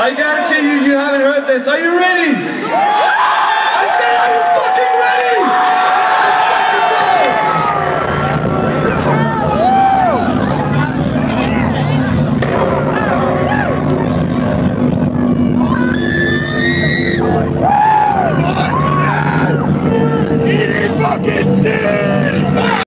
I guarantee you, you haven't heard this. Are you ready?